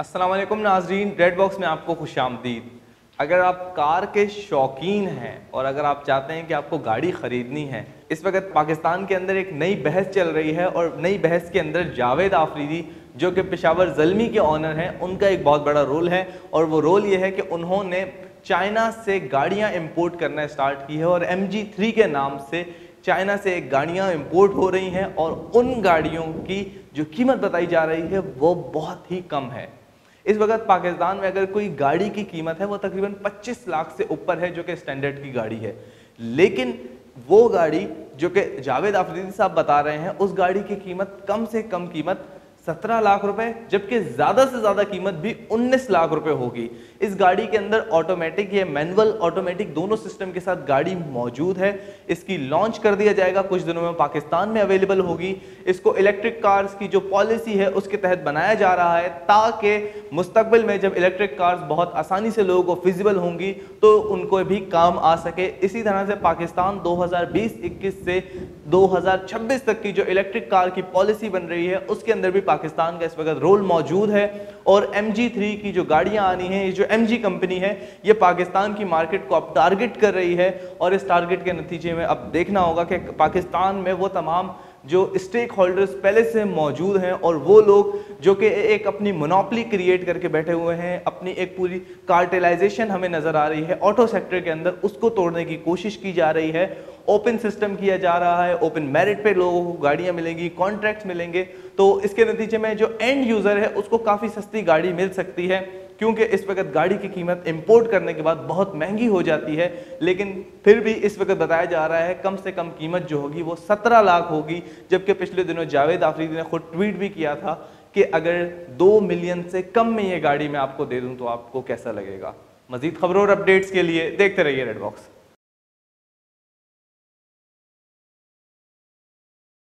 अस्सलाम वालेकुम नाजरीन, रेड बॉक्स में आपको खुशामदीद। अगर आप कार के शौकीन हैं और अगर आप चाहते हैं कि आपको गाड़ी ख़रीदनी है, इस वक्त पाकिस्तान के अंदर एक नई बहस चल रही है और नई बहस के अंदर जावेद आफरीदी जो कि पेशावर ज़ल्मी के ऑनर हैं, उनका एक बहुत बड़ा रोल है। और वो रोल ये है कि उन्होंने चाइना से गाड़ियाँ इम्पोर्ट करना स्टार्ट की है और MG3 के नाम से चाइना से गाड़ियाँ इंपोर्ट हो रही हैं और उन गाड़ियों की जो कीमत बताई जा रही है वो बहुत ही कम है। इस वक्त पाकिस्तान में अगर कोई गाड़ी की कीमत है वो तकरीबन 25 लाख से ऊपर है, जो कि स्टैंडर्ड की गाड़ी है। लेकिन वो गाड़ी जो कि जावेद आफरीदी साहब बता रहे हैं, उस गाड़ी की कीमत कम से कम कीमत 17 लाख रुपए, जबकि ज़्यादा से ज़्यादा कीमत भी 19 लाख रुपए होगी। इस गाड़ी के अंदर ऑटोमेटिक या मैनुअल ऑटोमेटिक दोनों सिस्टम के साथ गाड़ी मौजूद है। इसकी लॉन्च कर दिया जाएगा, कुछ दिनों में पाकिस्तान में अवेलेबल होगी। इसको इलेक्ट्रिक कार्स की जो पॉलिसी है उसके तहत बनाया जा रहा है, ताकि मुस्तकबिल में जब इलेक्ट्रिक कार्स बहुत आसानी से लोगों को फिजिबल होंगी तो उनको भी काम आ सके। इसी तरह से पाकिस्तान 2020-21 से 2026 तक की जो इलेक्ट्रिक कार की पॉलिसी बन रही है उसके अंदर भी पाकिस्तान का इस वक्त रोल मौजूद है। और MG3 की जो गाड़ियां आनी है, ये जो MG कंपनी है, ये पाकिस्तान की मार्केट को अब टारगेट कर रही है। और इस टारगेट के नतीजे में अब देखना होगा कि पाकिस्तान में वो तमाम जो स्टेक होल्डर्स पहले से मौजूद हैं और वो लोग जो कि एक अपनी मोनोपोली क्रिएट करके बैठे हुए हैं, अपनी एक पूरी कार्टेलाइजेशन हमें नजर आ रही है ऑटो सेक्टर के अंदर, उसको तोड़ने की कोशिश की जा रही है। ओपन सिस्टम किया जा रहा है, ओपन मेरिट पे लोगों को गाड़ियां मिलेंगी, कॉन्ट्रैक्ट्स मिलेंगे, तो इसके नतीजे में जो एंड यूजर है उसको काफी सस्ती गाड़ी मिल सकती है। क्योंकि इस वक्त गाड़ी की कीमत इंपोर्ट करने के बाद बहुत महंगी हो जाती है, लेकिन फिर भी इस वक्त बताया जा रहा है कम से कम कीमत जो होगी वो 17 लाख होगी। जबकि पिछले दिनों जावेद आफरीदी ने खुद ट्वीट भी किया था कि अगर 2 मिलियन से कम में ये गाड़ी मैं आपको दे दूं तो आपको कैसा लगेगा। मजीद खबरों और अपडेट्स के लिए देखते रहिए रेड बॉक्स।